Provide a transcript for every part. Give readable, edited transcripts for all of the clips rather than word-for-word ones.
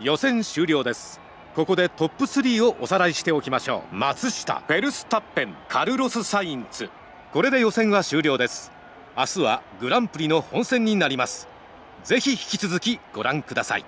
予選終了です。ここでトップ3をおさらいしておきましょう。松下、フェルスタッペン、カルロス・サインツ。これで予選は終了です。明日はグランプリの本戦になります。ぜひ引き続きご覧ください。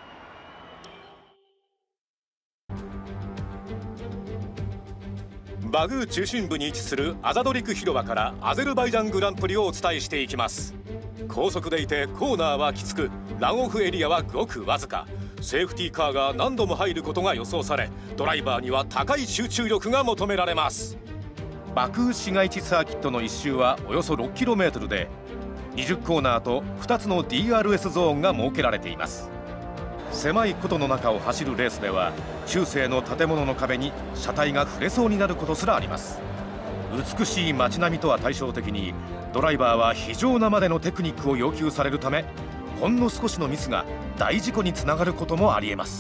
バグー中心部に位置するアザドリク広場からアゼルバイジャングランプリをお伝えしていきます。高速でいてコーナーはきつく、ランオフエリアはごくわずか。セーフティーカーが何度も入ることが予想され、ドライバーには高い集中力が求められます。バクー市街地サーキットの1周はおよそ 6km で、20コーナーと2つの DRS ゾーンが設けられています。狭いことの中を走るレースでは、中世の建物の壁に車体が触れそうになることすらあります。美しい街並みとは対照的に、ドライバーは非常なまでのテクニックを要求されるため、ほんの少しのミスが大事故につながることもありえます。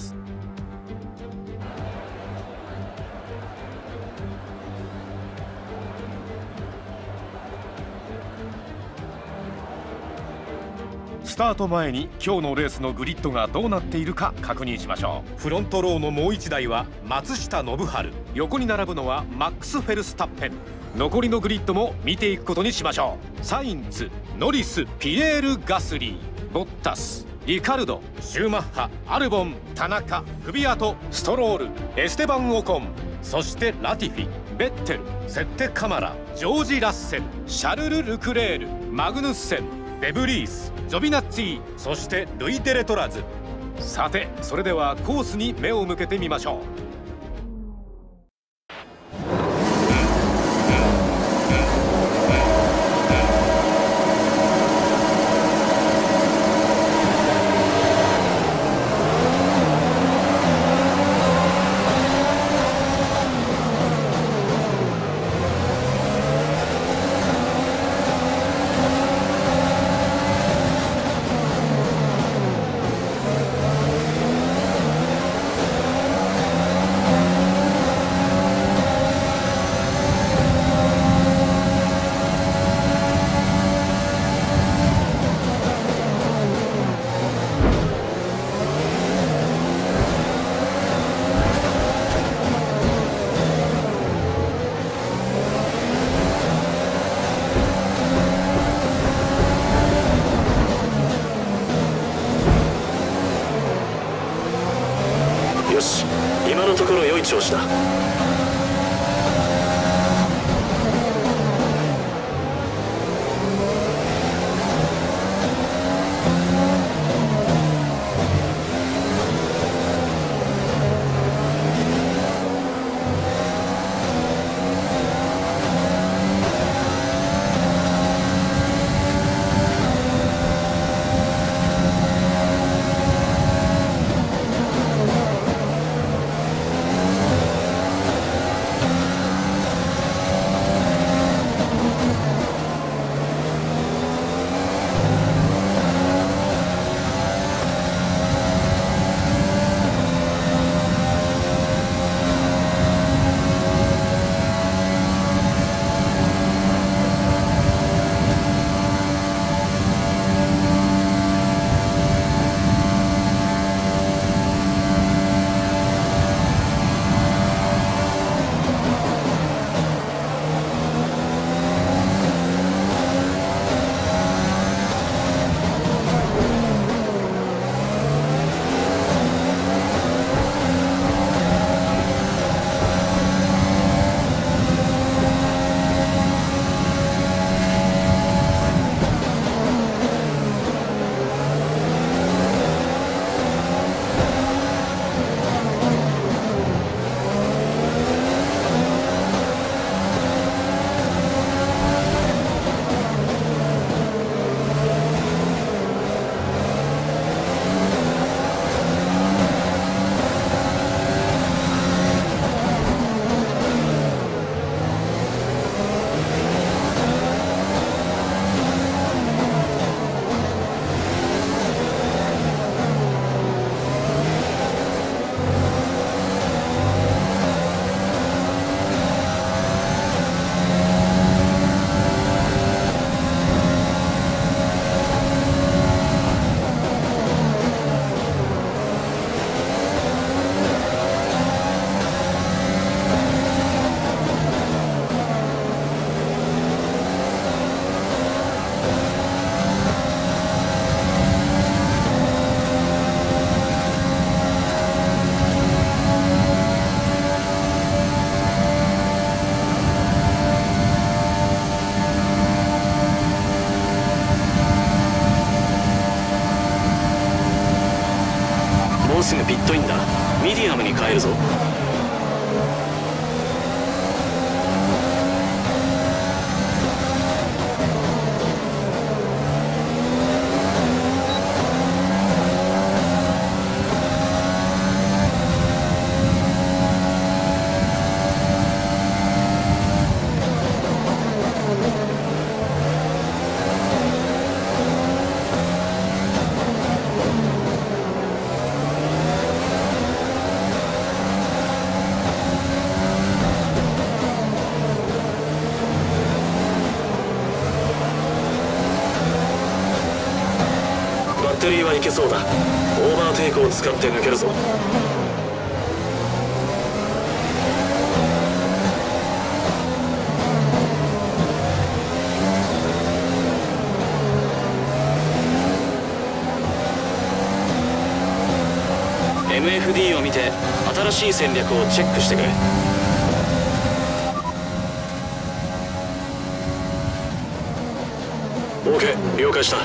スタート前に今日のレースのグリッドがどうなっているか確認しましょう。フロントローのもう1台は松下信治、横に並ぶのはマックス・フェルスタッペン。残りのグリッドも見ていくことにしましょう。サインツ、ノリス、ピエール・ガスリー、ボッタス、リカルド、シューマッハ、アルボン、田中、クビアト、ストロール、エステバン・オコン、そしてラティフィ、ベッテル、セッテ・カマラ、ジョージ・ラッセル、シャルル・ルクレール、マグヌッセン、デブリース、ジョビナッツィ、そしてルイ・デレトラズ。さて、それではコースに目を向けてみましょう。 よし、今のところ良い調子だ。 すぐピットインだ。ミディアムに変えるぞ。バッテリーはいけそうだ。オーバーテイクを使って抜けるぞ。MFD を見て新しい戦略をチェックしてくれ。OK、了解した。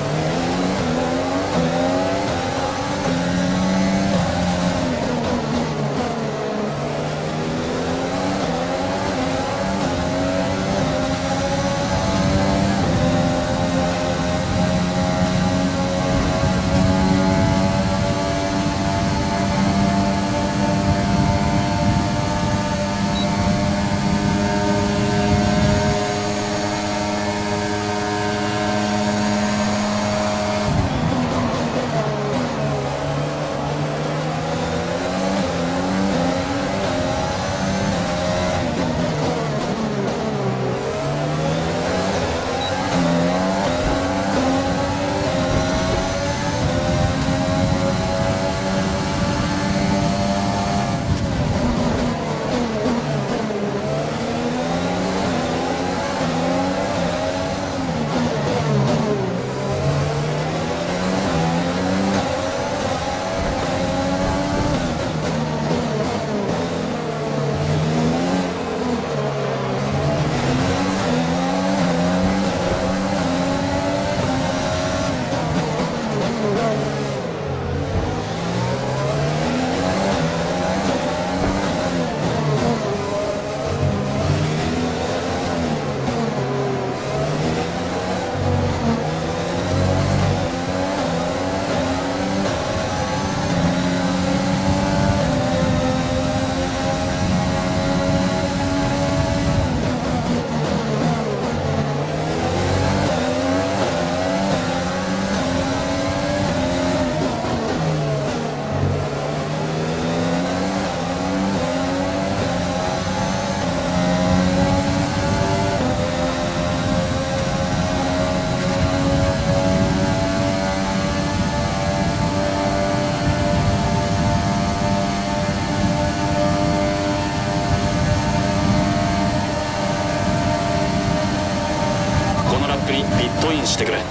にピットインしてくれ。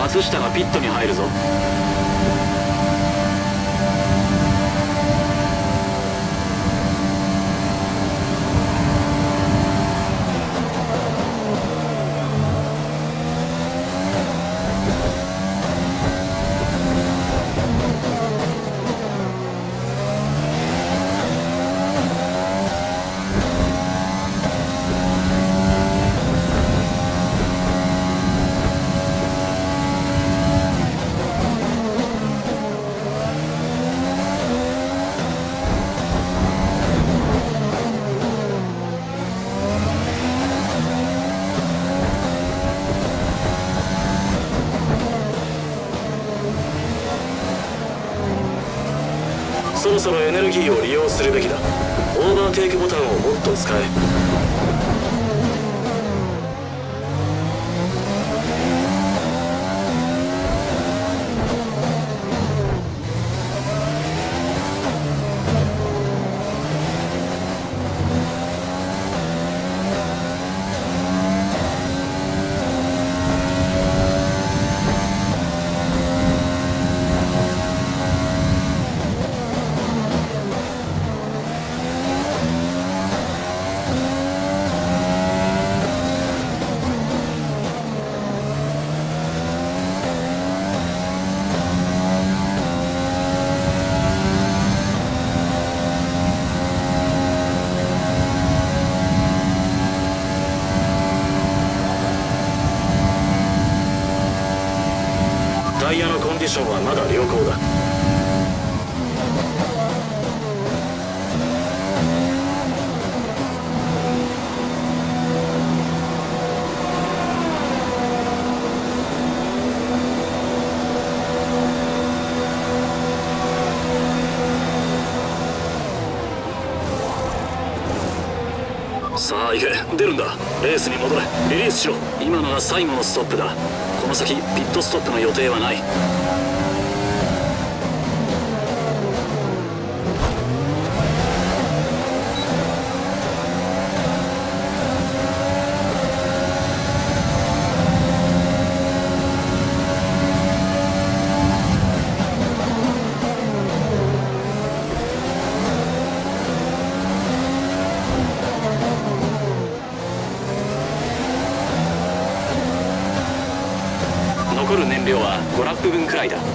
松下がピットに入るぞ。そろそろエネルギーを利用するべきだ。オーバーテイクボタンをもっと使え。タイヤのコンディションはまだ良好だ。さあ行け、出るんだ。レースに戻れ。リリースしろ。今のが最後のストップだ。この先ピットストップの予定はない。残る燃料は5ラップ分くらいだ。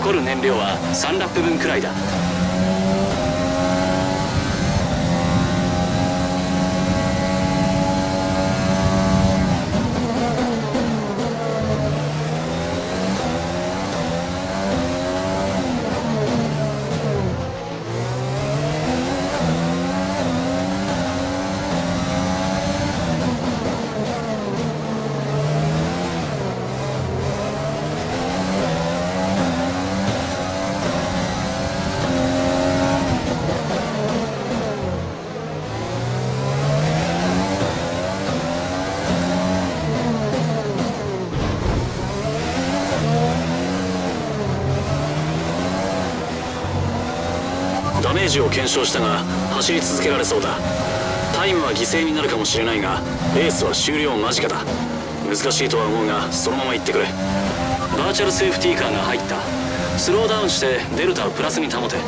残る燃料は3ラップ分くらいだ。ダメージを検証したが走り続けられそうだ。タイムは犠牲になるかもしれないがレースは終了間近だ。難しいとは思うがそのまま行ってくれ。バーチャルセーフティーカーが入った。スローダウンしてデルタをプラスに保て。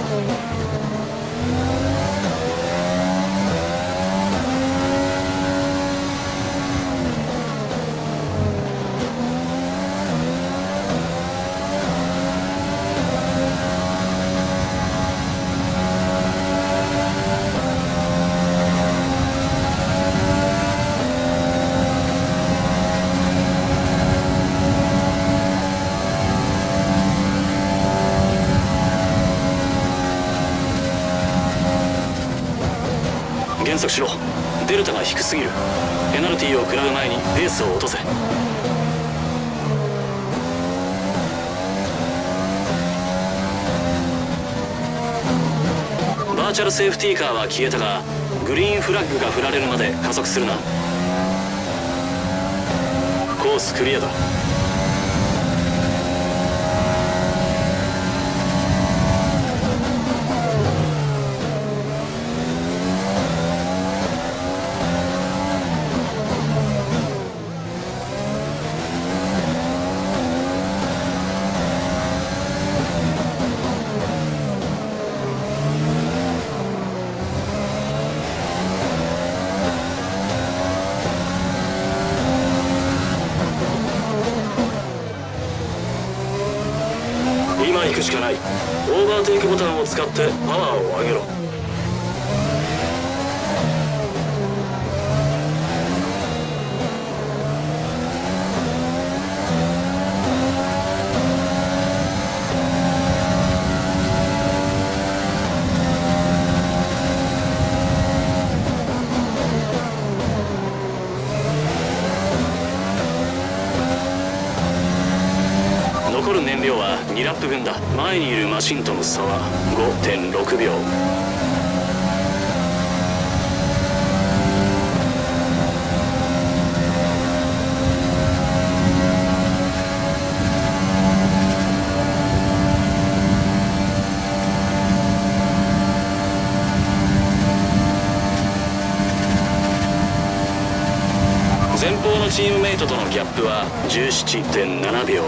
減速しろ。デルタが低すぎる。ペナルティーを食らう前にペースを落とせ。バーチャルセーフティーカーは消えたがグリーンフラッグが振られるまで加速するな。コースクリアだ。今行くしかない。オーバーテイクボタンを使ってパワーを上げろ。残る燃料は2ラップ分だ。前にいるマシンとの差は 5.6 秒。前方のチームメイトとのギャップは 17.7 秒。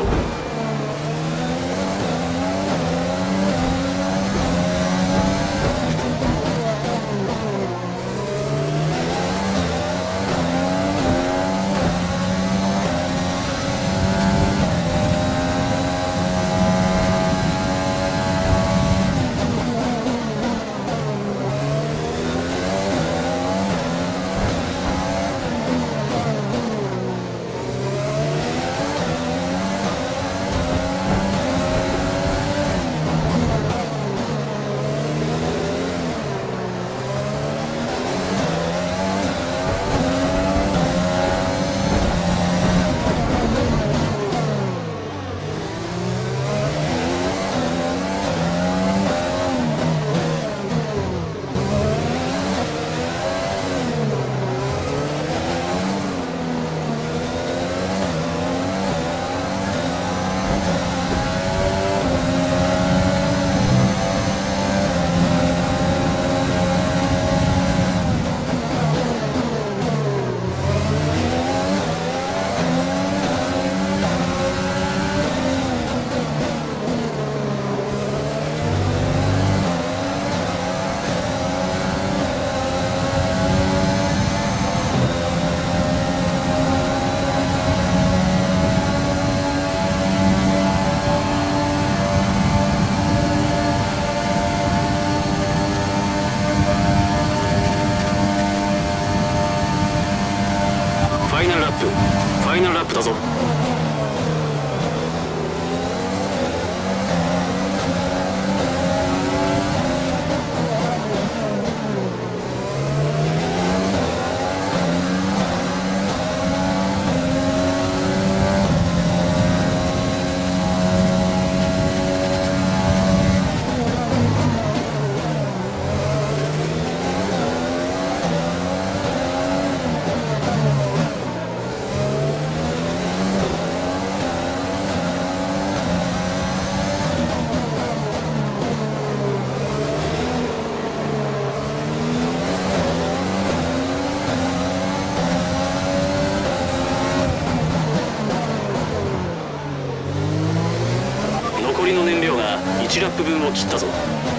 残りの燃料が1ラップ分を切ったぞ。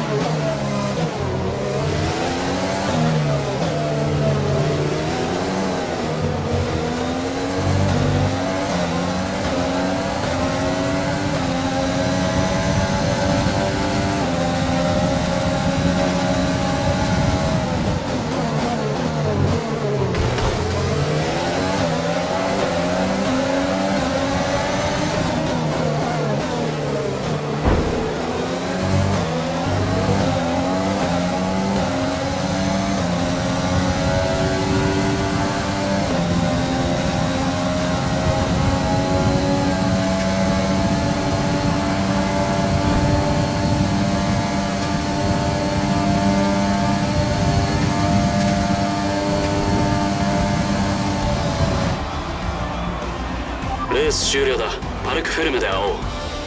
レース終了だ。パルクフェルメで会おう。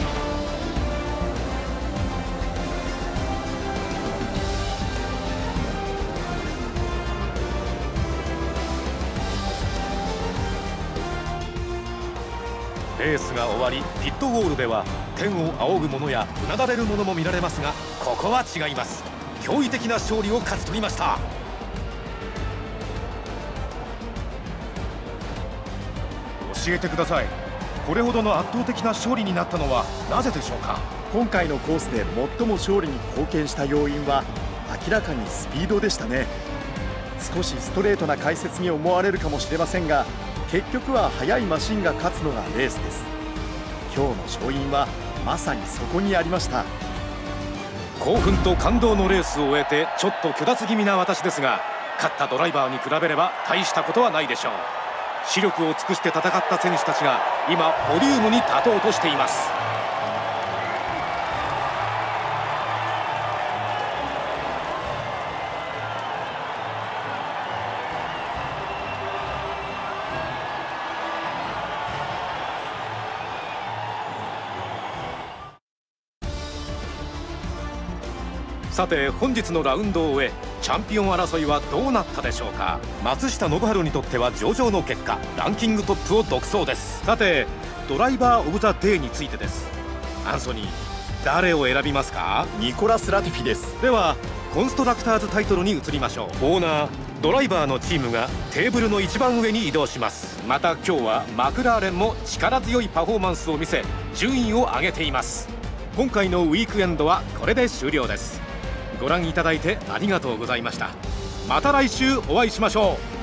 レースが終わり、ピットウォールでは天を仰ぐ者やうなだれる者も見られますが、ここは違います。驚異的な勝利を勝ち取りました。教えてください。これほどの圧倒的な勝利になったのはなぜでしょうか。 今回のコースで最も勝利に貢献した要因は明らかにスピードでしたね。少しストレートな解説に思われるかもしれませんが、結局は速いマシンが勝つのがレースです。今日の勝因はまさにそこにありました。 興奮と感動のレースを終えてちょっと虚脱気味な私ですが、勝ったドライバーに比べれば大したことはないでしょう。視力を尽くして戦った選手たちが今ポディウムに立とうとしています。さて本日のラウンドを終え、チャンピオン争いはどうなったでしょうか。松下信治にとっては上々の結果、ランキングトップを独走です。さてドライバー・オブ・ザ・デーについてです。アンソニー、誰を選びますか。 ニコラス・ラティフィです。 ではコンストラクターズタイトルに移りましょう。オーナー、ドライバーのチームがテーブルの一番上に移動します。また今日はマクラーレンも力強いパフォーマンスを見せ順位を上げています。今回のウィークエンドはこれで終了です。ご覧いただいてありがとうございました。また来週お会いしましょう。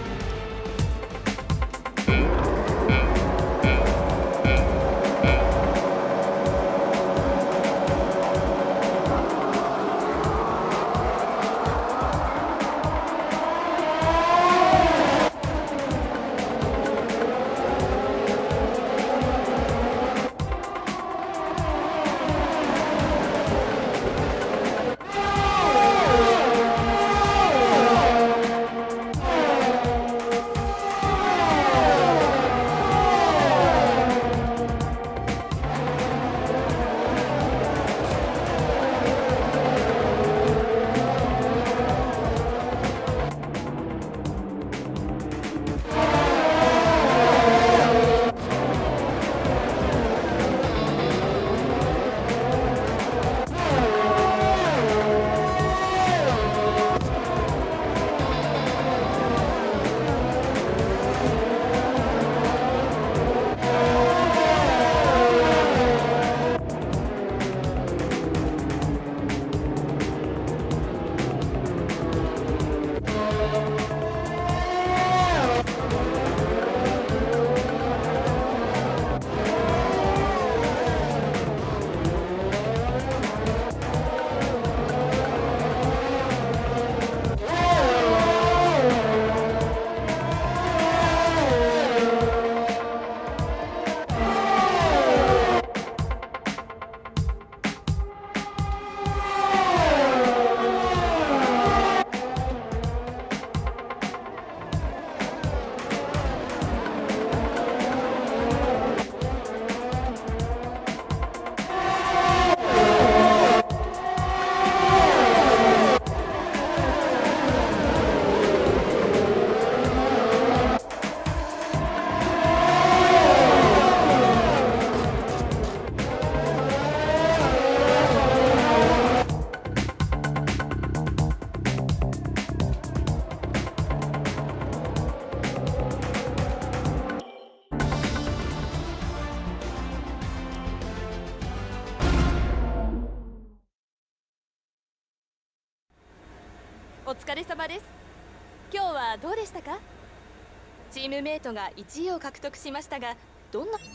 お疲れ様です。今日はどうでしたか？チームメイトが1位を獲得しましたが、どんな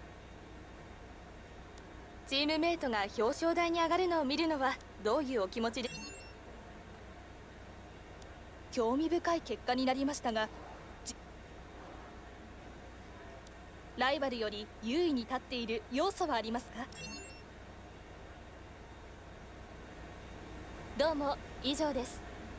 チームメイトが表彰台に上がるのを見るのはどういうお気持ちで？興味深い結果になりましたが、ライバルより優位に立っている要素はありますか？どうも、以上です。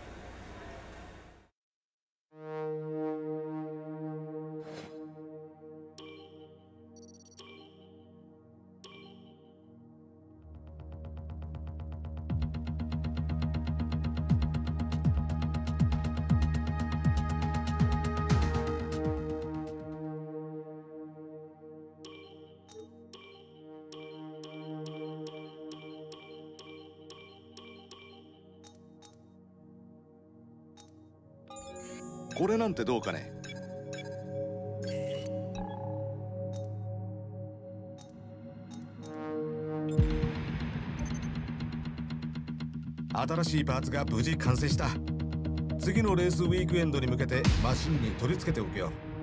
これなんてどうかね。 新しいパーツが無事完成した。次のレースウィークエンドに向けてマシンに取り付けておくよ。